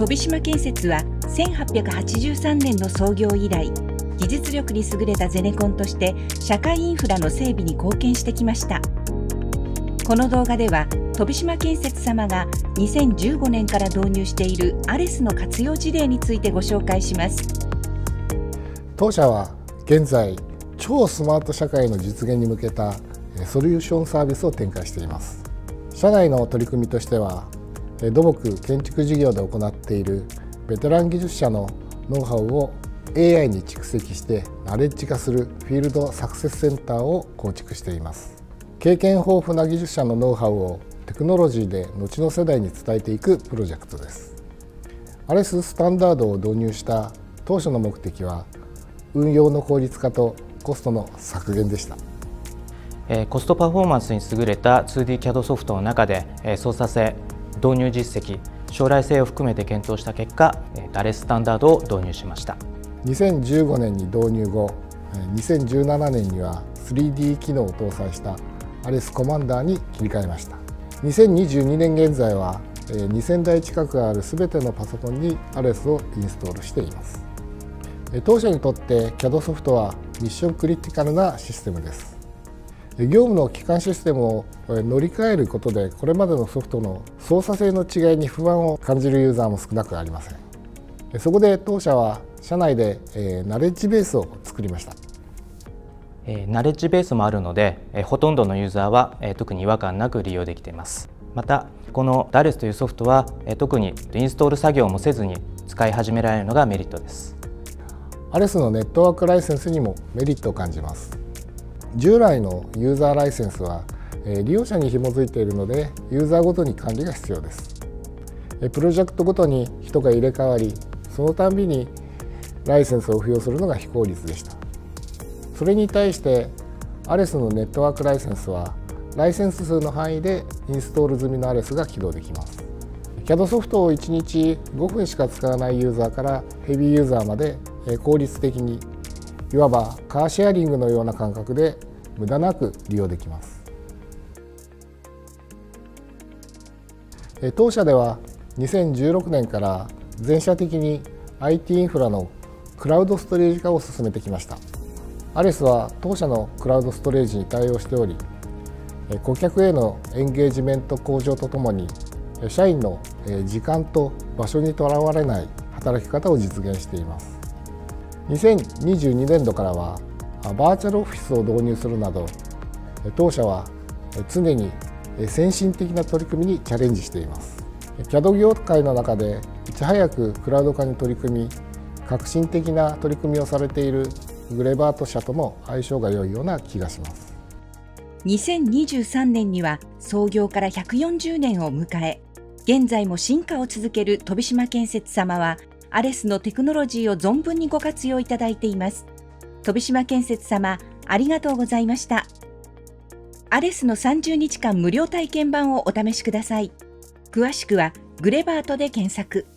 飛島建設は1883年の創業以来、技術力に優れたゼネコンとして社会インフラの整備に貢献してきました。この動画では飛島建設様が2015年から導入しているアレスの活用事例についてご紹介します。 当社は現在超スマート社会の実現に向けたソリューションサービスを展開しています。社内の取り組みとしては、土木建築事業で行っているベテラン技術者のノウハウを AI に蓄積してナレッジ化するフィールドサクセスセンターを構築しています。経験豊富な技術者のノウハウをテクノロジーで後の世代に伝えていくプロジェクトです。アレススタンダードを導入した当初の目的は運用の効率化とコストの削減でした。 コストパフォーマンスに優れた 2DCAD ソフトの中で操作性、導入実績、将来性を含めて検討した結果、アレススタンダードを導入しました。 2015年に導入後、2017年には 3D 機能を搭載したアレスコマンダーに切り替えました。2022年現在は2000台近くある全てのパソコンにアレスをインストールしています。当社にとって CAD ソフトはミッションクリティカルなシステムです。業務の基幹システムを乗り換えることでこれまでのソフトの操作性の違いに不安を感じるユーザーも少なくありません。そこで当社は社内でナレッジベースを作りました。 ナレッジベースもあるのでほとんどのユーザーは特に違和感なく利用できています。またこのダレスというソフトは特にインストール作業もせずに使い始められるのがメリットです。 アレスのネットワークライセンスにもメリットを感じます。従来のユーザーライセンスは利用者に紐づいているのでユーザーごとに管理が必要です。プロジェクトごとに人が入れ替わり、そのたんびにライセンスを付与するのが非効率でした。それに対してアレスのネットワークライセンスはライセンス数の範囲でインストール済みのアレスが起動できます。CAD ソフトを1日5分しか使わないユーザーからヘビーユーザーまで効率的に、いわばカーシェアリングのような感覚で無駄なく利用できます。当社では2016年から全社的に IT インフラのクラウドストレージ化を進めてきました。アレスは当社のクラウドストレージに対応しており、顧客へのエンゲージメント向上とともに社員の時間と場所にとらわれない働き方を実現しています。2022年度からはバーチャルオフィスを導入するなど、当社は常に先進的な取り組みにチャレンジしています。CAD 業界の中でいち早くクラウド化に取り組み、革新的な取り組みをされているグレバート社とも相性が良いような気がします。 2023年には創業から140年を迎え、現在も進化を続ける飛島建設様は、アレスのテクノロジーを存分にご活用いただいています。飛島建設様、ありがとうございました。アレスの30日間無料体験版をお試しください。詳しくはグレバートで検索。